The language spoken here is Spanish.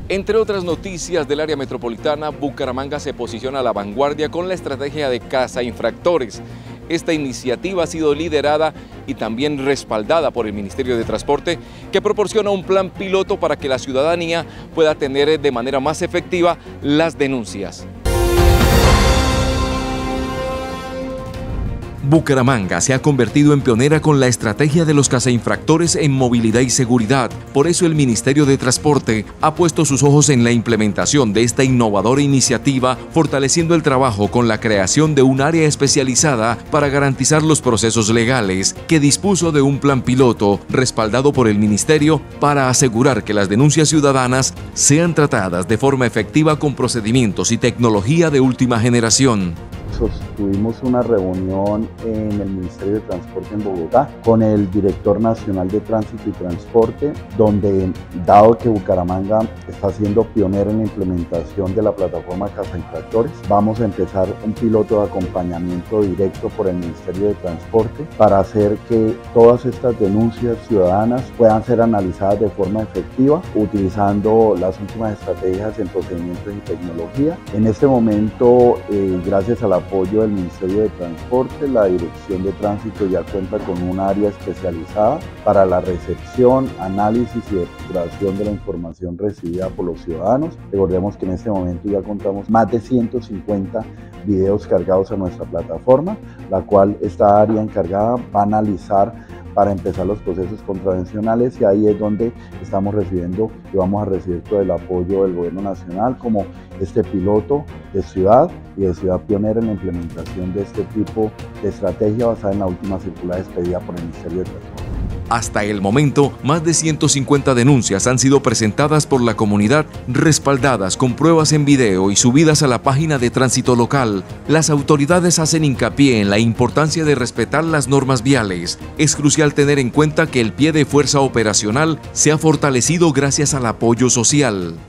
Entre otras noticias del área metropolitana, Bucaramanga se posiciona a la vanguardia con la estrategia de Casa Infractores. Esta iniciativa ha sido liderada y también respaldada por el Ministerio de Transporte, que proporciona un plan piloto para que la ciudadanía pueda tener de manera más efectiva las denuncias. Bucaramanga se ha convertido en pionera con la estrategia de los cazainfractores en movilidad y seguridad. Por eso el Ministerio de Transporte ha puesto sus ojos en la implementación de esta innovadora iniciativa, fortaleciendo el trabajo con la creación de un área especializada para garantizar los procesos legales, que dispuso de un plan piloto respaldado por el Ministerio para asegurar que las denuncias ciudadanas sean tratadas de forma efectiva con procedimientos y tecnología de última generación. Tuvimos una reunión en el Ministerio de Transporte en Bogotá con el Director Nacional de Tránsito y Transporte, donde, dado que Bucaramanga está siendo pionero en la implementación de la plataforma Casa Infractores, vamos a empezar un piloto de acompañamiento directo por el Ministerio de Transporte para hacer que todas estas denuncias ciudadanas puedan ser analizadas de forma efectiva, utilizando las últimas estrategias en procedimientos y tecnología. En este momento, gracias al apoyo del Ministerio de Transporte, la Dirección de Tránsito ya cuenta con un área especializada para la recepción, análisis y depuración de la información recibida por los ciudadanos. Recordemos que en este momento ya contamos más de 150 videos cargados a nuestra plataforma, la cual esta área encargada va a analizar para empezar los procesos contravencionales, y ahí es donde estamos recibiendo y vamos a recibir todo el apoyo del Gobierno Nacional como este piloto de ciudad y de ciudad pionera en la implementación de este tipo de estrategia basada en la última circular expedida por el Ministerio de Transporte. Hasta el momento, más de 150 denuncias han sido presentadas por la comunidad, respaldadas con pruebas en video y subidas a la página de tránsito local. Las autoridades hacen hincapié en la importancia de respetar las normas viales. Es crucial tener en cuenta que el pie de fuerza operacional se ha fortalecido gracias al apoyo social.